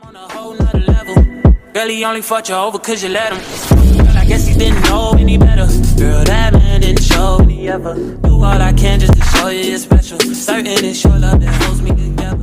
on a whole nother level. Girl, he only fought you over cause you let him. Girl, I guess he didn't know any better. Girl, that man didn't show any ever. Do all I can just to show you you're special. Certain it's your love that holds me together.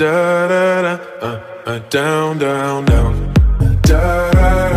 da da da, down, down, down, da da